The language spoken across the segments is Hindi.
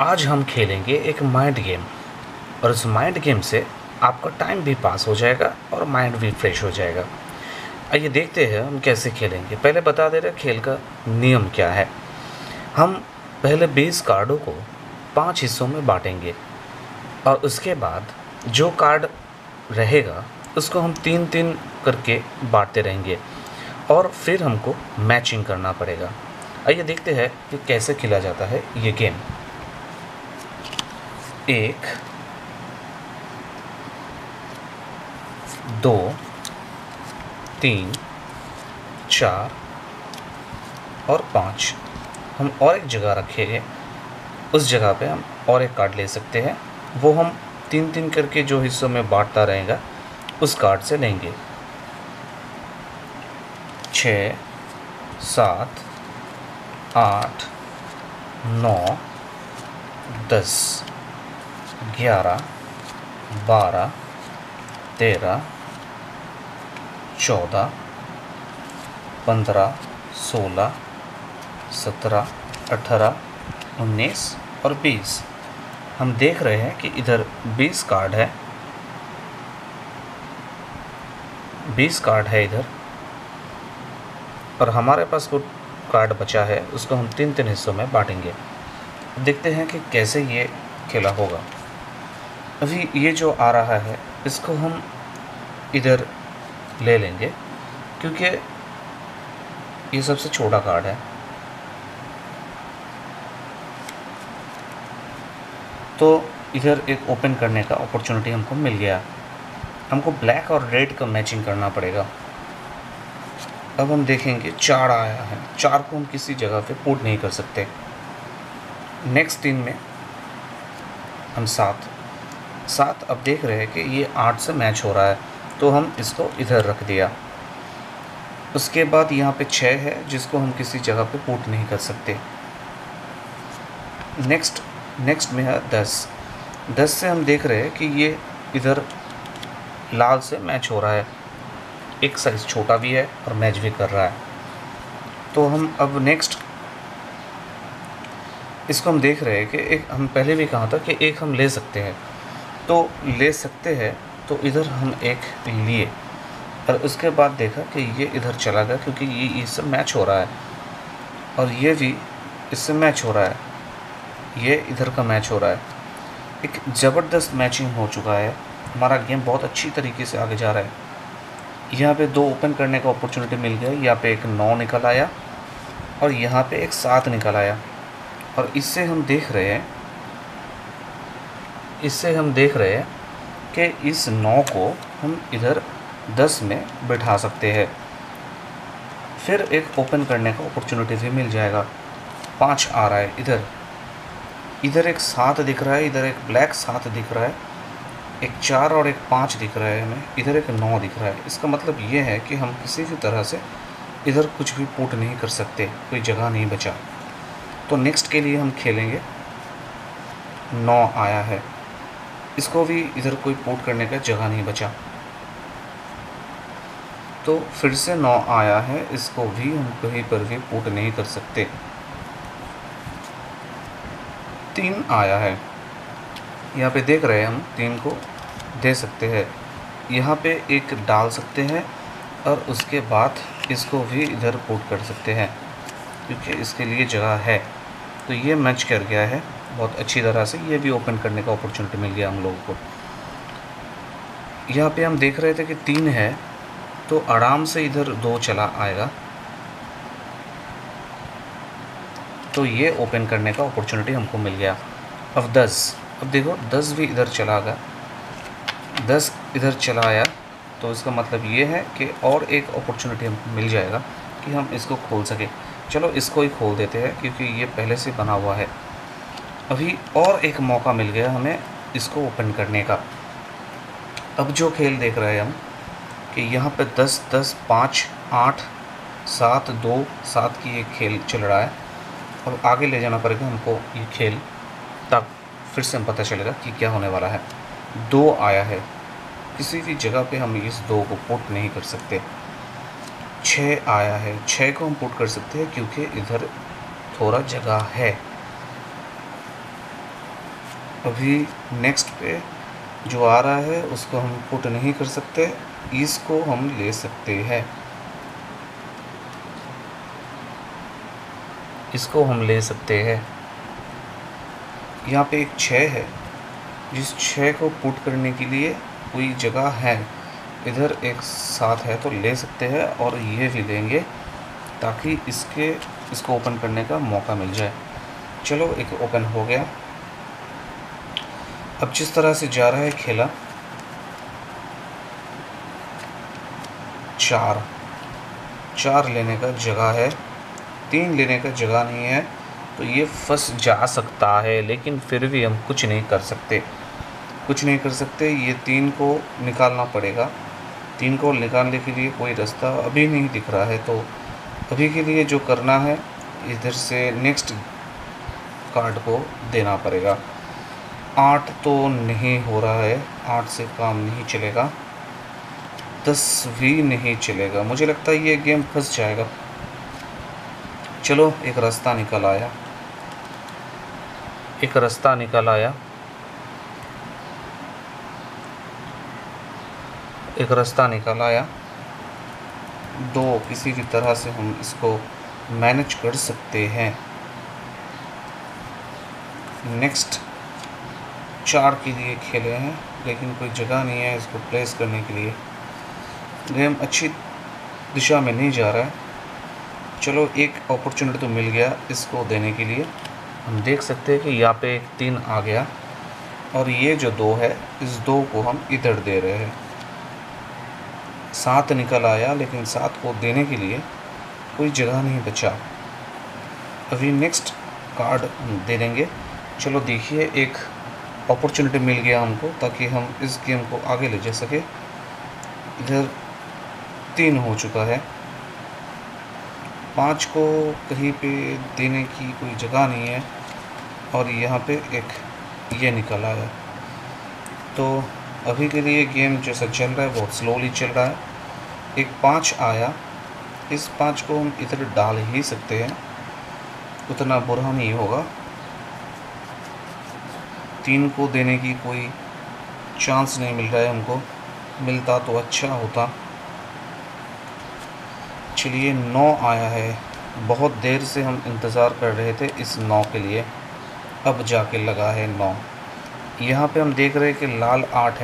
आज हम खेलेंगे एक माइंड गेम और उस माइंड गेम से आपका टाइम भी पास हो जाएगा और माइंड भी फ्रेश हो जाएगा। आइए देखते हैं हम कैसे खेलेंगे। पहले बता दे रहे खेल का नियम क्या है। हम पहले 20 कार्डों को 5 हिस्सों में बांटेंगे और उसके बाद जो कार्ड रहेगा उसको हम 3-3 करके बांटते रहेंगे और फिर हमको मैचिंग करना पड़ेगा। आइए देखते हैं कि कैसे खेला जाता है ये गेम। 1, 2, 3, 4 और 5। हम और एक जगह रखेंगे, उस जगह पे हम और एक कार्ड ले सकते हैं। वो हम 3-3 करके जो हिस्सों में बांटता रहेगा उस कार्ड से लेंगे। 6, 7, 8, 9, 10, 11, 12, 13, 14, 15, 16, 17, 18, 19 और 20। हम देख रहे हैं कि इधर 20 कार्ड है, 20 कार्ड है इधर, और हमारे पास वो कार्ड बचा है उसको हम 3-3 हिस्सों में बांटेंगे। देखते हैं कि कैसे ये खेला होगा। अभी ये जो आ रहा है इसको हम इधर ले लेंगे क्योंकि ये सबसे छोटा कार्ड है। तो इधर एक ओपन करने का अपॉर्चुनिटी हमको मिल गया। हमको ब्लैक और रेड का मैचिंग करना पड़ेगा। अब हम देखेंगे 4 आया है, 4 को हम किसी जगह पे पुट नहीं कर सकते। नेक्स्ट 3 में हम 7 अब देख रहे हैं कि ये 8 से मैच हो रहा है तो हम इसको इधर रख दिया। उसके बाद यहाँ पे 6 है जिसको हम किसी जगह पे पुट नहीं कर सकते। नेक्स्ट में है 10 से हम देख रहे हैं कि ये इधर लाल से मैच हो रहा है, एक साइज़ छोटा भी है और मैच भी कर रहा है। तो हम अब नेक्स्ट इसको हम देख रहे हैं कि एक हम पहले भी कहा था कि एक हम ले सकते हैं, तो ले सकते हैं। तो इधर हम एक लिए और उसके बाद देखा कि ये इधर चला गया क्योंकि ये इससे मैच हो रहा है और ये भी इससे मैच हो रहा है, ये इधर का मैच हो रहा है। एक ज़बरदस्त मैचिंग हो चुका है। हमारा गेम बहुत अच्छी तरीके से आगे जा रहा है। यहाँ पे 2 ओपन करने का अपॉर्चुनिटी मिल गया। यहाँ पे एक 9 निकल आया और यहाँ पे एक 7 निकल आया और इससे हम देख रहे हैं कि इस 9 को हम इधर 10 में बिठा सकते हैं। फिर एक ओपन करने का अपॉर्चुनिटी भी मिल जाएगा। 5 आ रहा है इधर एक 7 दिख रहा है, इधर एक ब्लैक 7 दिख रहा है, एक 4 और एक 5 दिख रहा है हमें, इधर एक 9 दिख रहा है। इसका मतलब ये है कि हम किसी भी तरह से इधर कुछ भी पुट नहीं कर सकते, कोई जगह नहीं बचा। तो नेक्स्ट के लिए हम खेलेंगे। 9 आया है, इसको भी इधर कोई पुट करने का जगह नहीं बचा, तो फिर से 9 आया है, इसको भी हम कहीं पर भी पुट नहीं कर सकते। 3 आया है, यहाँ पे देख रहे हैं हम 3 को दे सकते हैं, यहाँ पे एक डाल सकते हैं और उसके बाद इसको भी इधर पुट कर सकते हैं क्योंकि इसके लिए जगह है। तो ये मैच कर गया है बहुत अच्छी तरह से। ये भी ओपन करने का अपॉर्चुनिटी मिल गया हम लोगों को। यहाँ पे हम देख रहे थे कि 3 है तो आराम से इधर 2 चला आएगा, तो ये ओपन करने का अपॉर्चुनिटी हमको मिल गया। अब 10, अब देखो 10 भी इधर चला गया, 10 इधर चला आया, तो इसका मतलब ये है कि और एक अपॉर्चुनिटी हमको मिल जाएगा कि हम इसको खोल सके। चलो इसको ही खोल देते हैं क्योंकि ये पहले से बना हुआ है। अभी और एक मौका मिल गया हमें इसको ओपन करने का। अब जो खेल देख रहे हैं हम कि यहाँ पे 10, 10, 5, 8, 7, 2, 7 की एक खेल चल रहा है। अब आगे ले जाना पड़ेगा हमको ये खेल, तब फिर से हम पता चलेगा कि क्या होने वाला है। 2 आया है, किसी भी जगह पे हम इस 2 को पुट नहीं कर सकते। 6 आया है, 6 को हम पुट कर सकते हैं क्योंकि इधर थोड़ा जगह है। अभी नेक्स्ट पे जो आ रहा है उसको हम पुट नहीं कर सकते, इसको हम ले सकते हैं, इसको हम ले सकते हैं। यहाँ पे एक 6 है, जिस 6 को पुट करने के लिए कोई जगह है, इधर एक 7 है तो ले सकते हैं, और ये भी लेंगे ताकि इसको ओपन करने का मौका मिल जाए। चलो एक ओपन हो गया। अब जिस तरह से जा रहा है खेला, 4 लेने का जगह है, 3 लेने का जगह नहीं है, तो ये फंस जा सकता है, लेकिन फिर भी हम कुछ नहीं कर सकते। ये 3 को निकालना पड़ेगा। 3 को निकालने के लिए कोई रास्ता अभी नहीं दिख रहा है, तो अभी के लिए जो करना है, इधर से नेक्स्ट कार्ड को देना पड़ेगा। 8 तो नहीं हो रहा है, 8 से काम नहीं चलेगा, 10 भी नहीं चलेगा, मुझे लगता है ये गेम फंस जाएगा। चलो एक रास्ता निकल आया, दो किसी भी तरह से हम इसको मैनेज कर सकते हैं। नेक्स्ट 4 के लिए खेले हैं, लेकिन कोई जगह नहीं है इसको प्लेस करने के लिए, गेम अच्छी दिशा में नहीं जा रहा है। चलो एक अपॉर्चुनिटी तो मिल गया इसको देने के लिए। हम देख सकते हैं कि यहाँ पे एक 3 आ गया, और ये जो 2 है, इस 2 को हम इधर दे रहे हैं। 7 निकल आया, लेकिन 7 को देने के लिए कोई जगह नहीं बचा। अभी नेक्स्ट कार्ड दे देंगे। चलो देखिए, एक अपॉर्चुनिटी मिल गया हमको, ताकि हम इस गेम को आगे ले जा सके। इधर 3 हो चुका है, 5 को कहीं पे देने की कोई जगह नहीं है, और यहाँ पे एक ये निकल आया। तो अभी के लिए गेम जैसा चल रहा है बहुत स्लोली चल रहा है। एक 5 आया, इस 5 को हम इधर डाल ही सकते हैं, उतना बुरा नहीं होगा। 3 को देने की कोई चांस नहीं मिल रहा है हमको, मिलता तो अच्छा होता। चलिए 9 आया है, बहुत देर से हम इंतज़ार कर रहे थे इस 9 के लिए, अब जाके लगा है 9। यहाँ पे हम देख रहे हैं कि लाल 8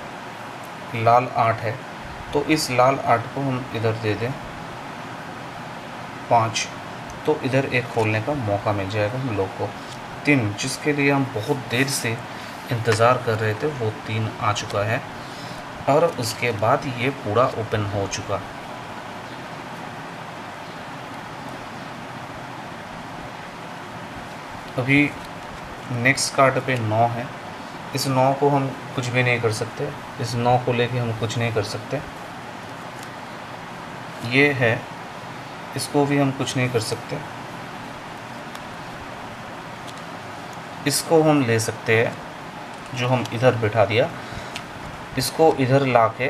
है, तो इस लाल 8 को हम इधर दे दें 5, तो इधर एक खोलने का मौका मिल जाएगा हम लोग को। 3 जिसके लिए हम बहुत देर से इंतज़ार कर रहे थे, वो 3 आ चुका है, और उसके बाद ये पूरा ओपन हो चुका। अभी नेक्स्ट कार्ड पे 9 है, इस 9 को हम कुछ भी नहीं कर सकते, इस 9 को लेके हम कुछ नहीं कर सकते। ये है, इसको भी हम कुछ नहीं कर सकते। इसको हम ले सकते हैं, जो हम इधर बिठा दिया, इसको इधर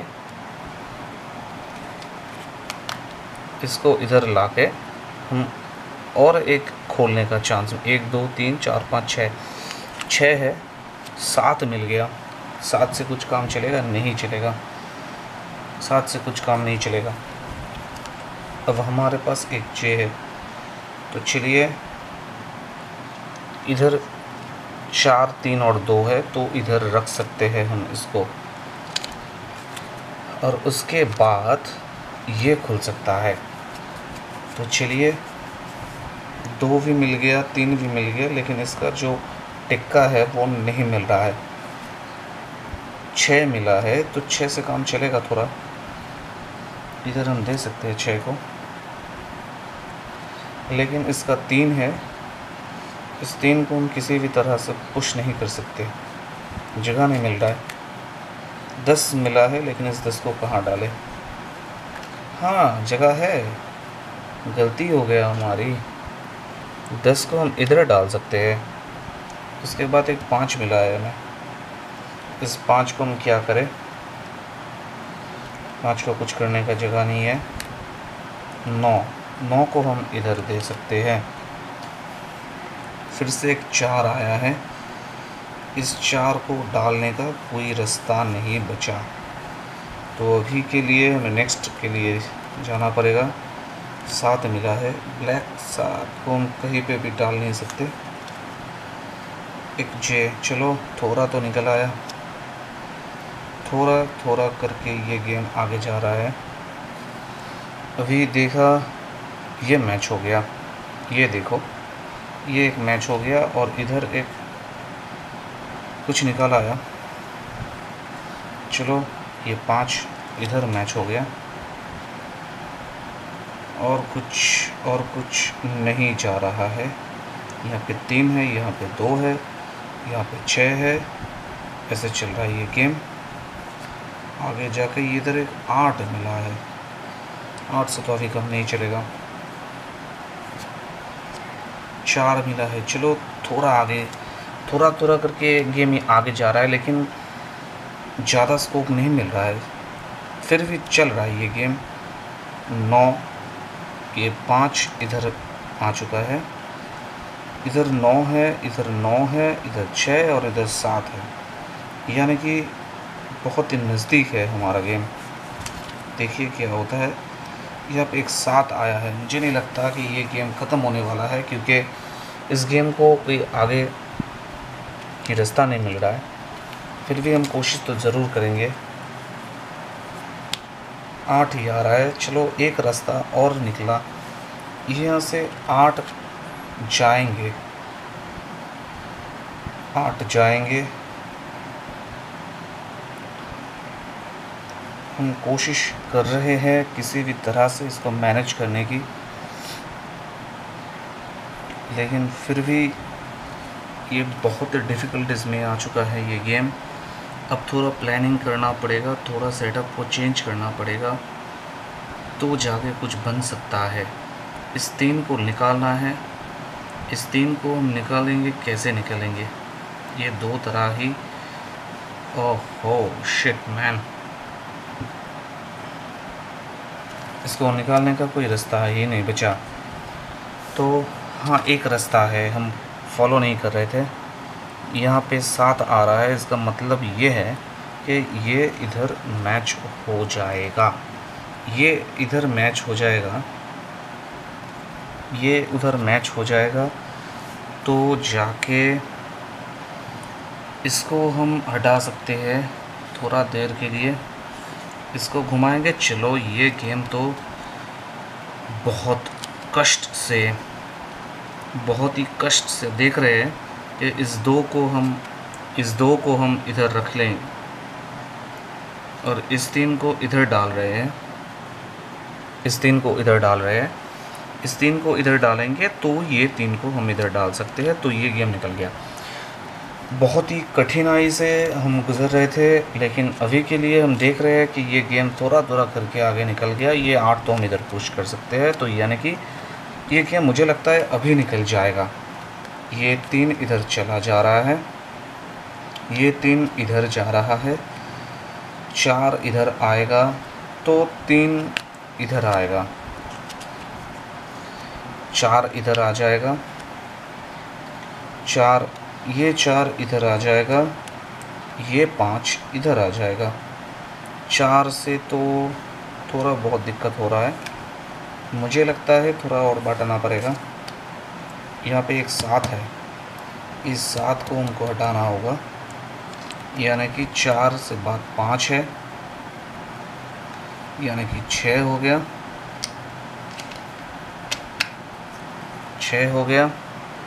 लाके हम और एक खोलने का चांस, 1 2 3 4 5 6 है, 7 मिल गया। 7 से कुछ काम चलेगा? नहीं चलेगा, 7 से कुछ काम नहीं चलेगा। अब हमारे पास एक 6 है, तो चलिए इधर 4 3 और 2 है, तो इधर रख सकते हैं हम इसको, और उसके बाद ये खुल सकता है। तो चलिए 2 भी मिल गया, 3 भी मिल गया, लेकिन इसका जो टिक्का है वो नहीं मिल रहा है। 6 मिला है, तो 6 से काम चलेगा थोड़ा, इधर हम दे सकते हैं 6 को, लेकिन इसका 3 है, इस 3 को हम किसी भी तरह से पुश नहीं कर सकते, जगह नहीं मिल रहा है। 10 मिला है, लेकिन इस 10 को कहाँ डालें? हाँ जगह है, गलती हो गया हमारी। 10 को हम इधर डाल सकते हैं। उसके बाद एक 5 मिला है हमें, इस 5 को हम क्या करें? 5 को कुछ करने का जगह नहीं है। 9 को हम इधर दे सकते हैं। फिर से एक 4 आया है, इस 4 को डालने का कोई रास्ता नहीं बचा। तो अभी के लिए हमें नेक्स्ट के लिए जाना पड़ेगा। 7 मिला है, ब्लैक 7 को हम कहीं पे भी डाल नहीं सकते। एक जे, चलो थोड़ा तो निकल आया, थोड़ा थोड़ा करके ये गेम आगे जा रहा है। अभी देखा ये मैच हो गया, ये देखो ये एक मैच हो गया और इधर एक कुछ निकल आया। चलो ये 5 इधर मैच हो गया और कुछ नहीं जा रहा है। यहाँ पे 3 है, यहाँ पे 2 है, यहाँ पे 6 है, ऐसे चल रहा है ये गेम। आगे जाके इधर एक 8 मिला है, 8 से तो अभी कम नहीं चलेगा। 4 मिला है, चलो थोड़ा आगे, थोड़ा थोड़ा करके गेम आगे जा रहा है, लेकिन ज़्यादा स्कोप नहीं मिल रहा है, फिर भी चल रहा है ये गेम। 9, ये 5 इधर आ चुका है, इधर 9 है, इधर 9 है, इधर 6 और इधर 7 है, यानी कि बहुत ही नज़दीक है हमारा गेम। देखिए क्या होता है। यहाँ पे एक 7 आया है, मुझे नहीं लगता कि ये गेम ख़त्म होने वाला है, क्योंकि इस गेम को कोई आगे की रास्ता नहीं मिल रहा है। फिर भी हम कोशिश तो ज़रूर करेंगे। 8 ही आ रहा है, चलो एक रास्ता और निकला, यहाँ से 8 जाएंगे, 8 जाएंगे। हम कोशिश कर रहे हैं किसी भी तरह से इसको मैनेज करने की, लेकिन फिर भी ये बहुत डिफ़िकल्टीज़ में आ चुका है ये गेम। अब थोड़ा प्लानिंग करना पड़ेगा, थोड़ा सेटअप को चेंज करना पड़ेगा, तो जाके कुछ बन सकता है। इस 3 को निकालना है, इस 3 को हम निकालेंगे, कैसे निकालेंगे? ये 2 तरह ही, ओहो शिट मैन, इसको निकालने का कोई रास्ता ही नहीं बचा। तो हाँ, एक रास्ता है, हम फॉलो नहीं कर रहे थे। यहाँ पे 7 आ रहा है, इसका मतलब ये है कि ये इधर मैच हो जाएगा, ये इधर मैच हो जाएगा, ये उधर मैच हो जाएगा। तो जाके इसको हम हटा सकते हैं थोड़ा देर के लिए, इसको घुमाएंगे। चलो ये गेम तो बहुत ही कष्ट से देख रहे हैं कि इस 2 को हम इधर रख लें और इस 3 को इधर डाल रहे हैं, इस 3 को इधर डाल रहे हैं, इस 3 को इधर डालेंगे तो ये 3 को हम इधर डाल सकते हैं। तो ये गेम निकल गया। बहुत ही कठिनाई से हम गुज़र रहे थे, लेकिन अभी के लिए हम देख रहे हैं कि ये गेम थोड़ा थोड़ा करके आगे निकल गया। ये 8 तो हम इधर पुश कर सकते हैं, तो यानी कि ये गेम मुझे लगता है अभी निकल जाएगा। ये 3 इधर चला जा रहा है, ये 3 इधर जा रहा है, 4 इधर आएगा तो 3 इधर आएगा, 4 इधर आ जाएगा, 4 ये 4 इधर आ जाएगा, ये 5 इधर आ जाएगा। 4 से तो थोड़ा बहुत दिक्कत हो रहा है, मुझे लगता है थोड़ा और बांटना पड़ेगा। यहाँ पे एक 7 है, इस 7 को हमको हटाना होगा, यानी कि 4 से बाद 5 है, यानी कि 6 हो गया, 6 हो गया,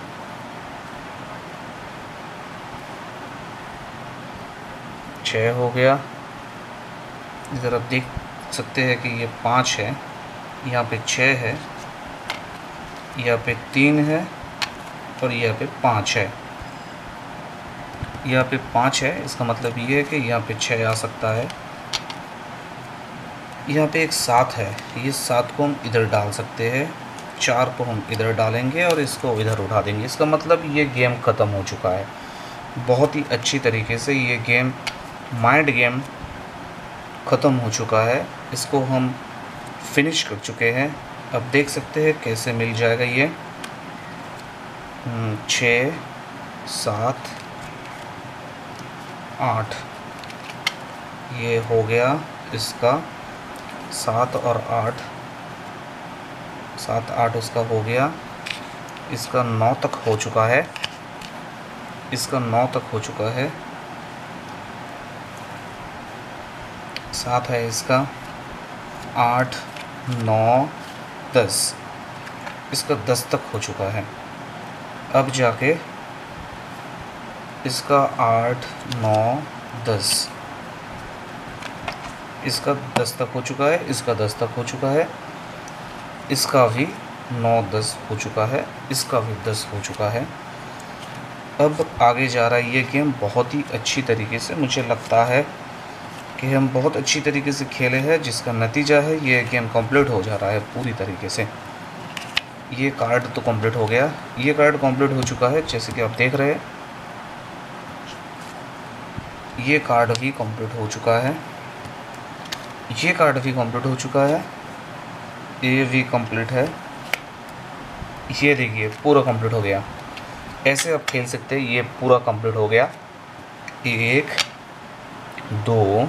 6 हो गया। इधर आप देख सकते हैं कि ये 5 है, यहाँ पे 6 है, यहाँ पे 3 है और यहाँ पे 5 है, यहाँ पे 5 है। इसका मतलब ये है कि यहाँ पे 6 आ सकता है। यहाँ पे एक 7 है, ये 7 को हम इधर डाल सकते हैं, 4 को हम इधर डालेंगे और इसको इधर उठा देंगे। इसका मतलब ये गेम ख़त्म हो चुका है। बहुत ही अच्छी तरीके से ये गेम, माइंड गेम ख़त्म हो चुका है, इसको हम फिनिश कर चुके हैं। अब देख सकते हैं कैसे मिल जाएगा ये 6 7 8, ये हो गया इसका 7 और 8, 7 8 इसका हो गया, इसका 9 तक हो चुका है, इसका 9 तक हो चुका है, 7 है इसका, 8 9 10, इसका 10 तक हो चुका है। अब जाके इसका 8 9 10, इसका 10 तक हो चुका है, इसका 10 तक हो चुका है, इसका भी 9 10 हो चुका है, इसका भी 10 हो चुका है। अब आगे जा रहा है ये गेम बहुत ही अच्छी तरीके से। मुझे लगता है कि हम बहुत अच्छी तरीके से खेले हैं, जिसका नतीजा है ये गेम कंप्लीट हो जा रहा है पूरी तरीके से। ये कार्ड तो कंप्लीट हो गया, ये कार्ड कंप्लीट हो चुका है जैसे कि आप देख रहे हैं। ये कार्ड भी कंप्लीट हो चुका है, ये कार्ड भी कंप्लीट हो चुका है, ये भी कंप्लीट है। ये देखिए पूरा कंप्लीट हो गया। ऐसे आप खेल सकते हैं, ये पूरा कंप्लीट हो गया। 1 2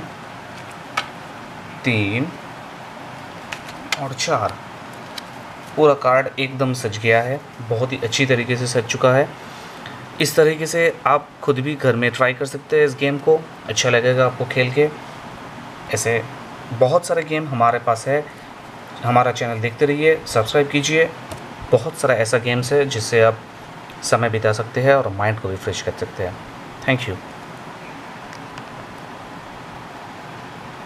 3 और 4, पूरा कार्ड एकदम सज गया है, बहुत ही अच्छी तरीके से सज चुका है। इस तरीके से आप खुद भी घर में ट्राई कर सकते हैं इस गेम को, अच्छा लगेगा आपको खेल के। ऐसे बहुत सारे गेम हमारे पास है, हमारा चैनल देखते रहिए, सब्सक्राइब कीजिए। बहुत सारा ऐसा गेम्स है जिससे आप समय बिता सकते हैं और माइंड को भी फ्रेश कर सकते हैं। Thank you.